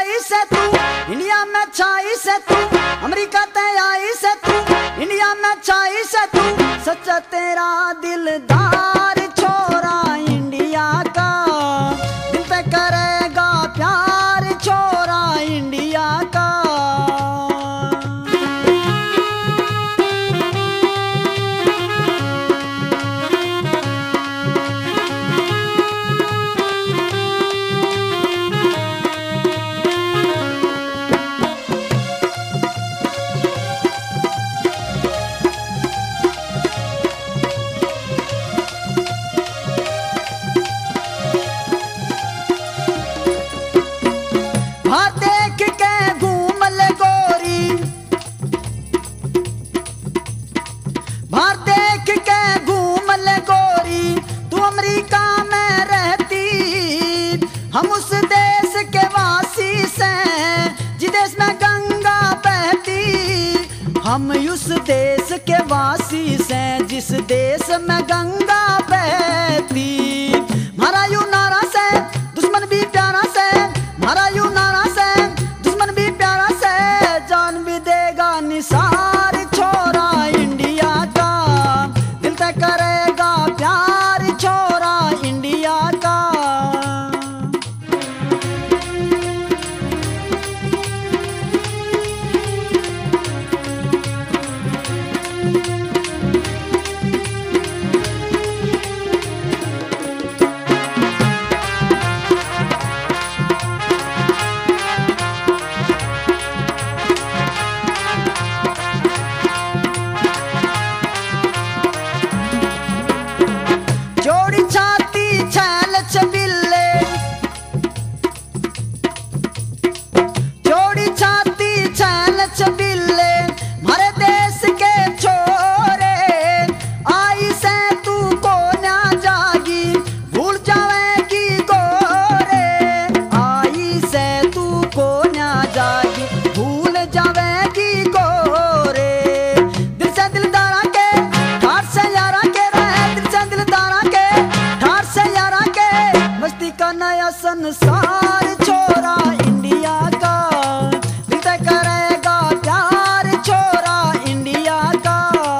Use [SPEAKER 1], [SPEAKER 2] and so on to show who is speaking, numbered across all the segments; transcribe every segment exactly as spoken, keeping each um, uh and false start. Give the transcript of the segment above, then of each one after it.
[SPEAKER 1] आई से तू, इंडिया में छाई से तू, अमेरिका ते आई से तू, इंडिया में छाई से तू, सच्चा तेरा दिलदार छोरा इंडिया का, दिल पे करेगा प्यार छोरा इंडिया का। हम उस देश के वासी से जिस देश में गंगा बहती, हम उस देश के वासी से जिस देश में गंगा बहती। मारा यू नारा से दुश्मन भी प्यारा से, मारा यू नारा से दुश्मन भी प्यारा से, जान भी देगा निसार छोरा इंडिया का, दिल तक करेगा प्यार छोरा इंडिया का। संसार छोरा इंडिया का, दिल तक करेगा प्यार छोरा इंडिया का।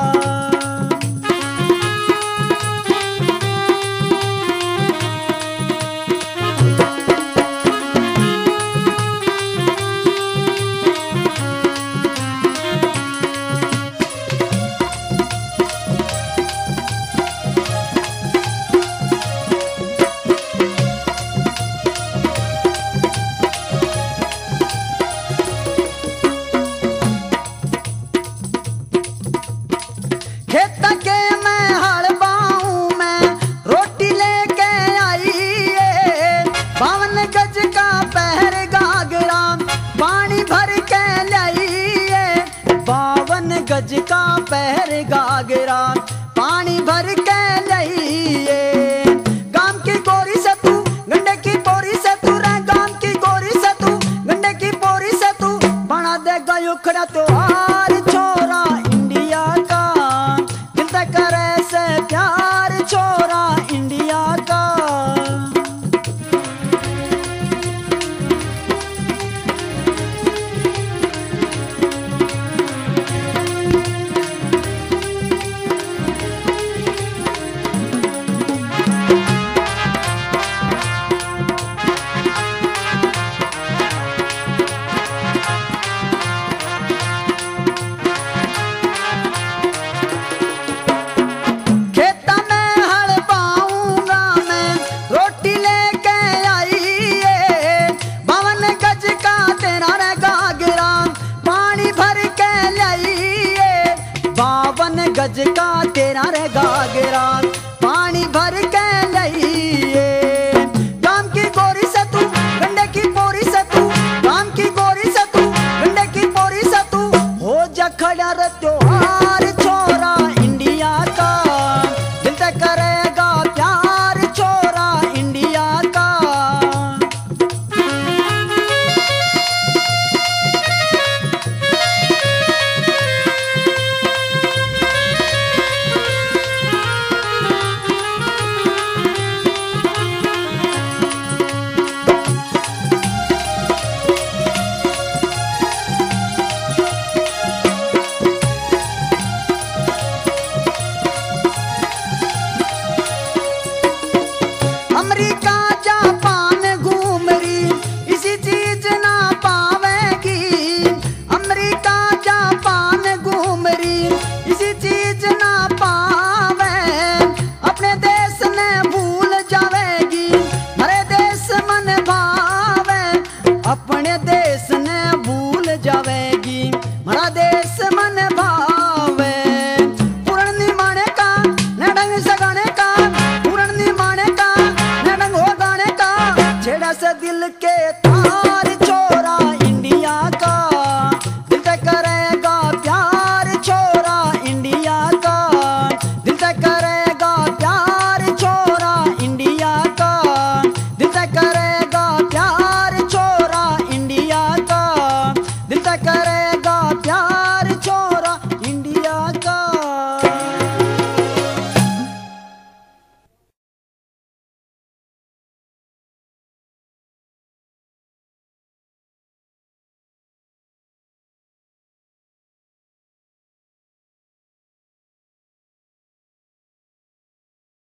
[SPEAKER 1] खेत के मैं हल बाऊं मैं रोटी लेके आई है, बावन गज का पहर गागरा पानी भर के लाई है, बावन गज का पहर गागरा पानी भर के लाई है। गाम की गोरी से तू गंडे की बोरी से तू रे, गाम की गोरी से तू गंडे की बोरी से तू, बना देगा युखड़ा त्योहार छोरा इंडिया का, करे से प्यार छोरा इंडिया का। गज का तेरा रे गागरा पानी भर के लइए, गाम की गोरी से तू गंडे की बोरी से तू, गाम की गोरी से तू गंडे की बोरी से तू, हो जा खड़ा रे त्यो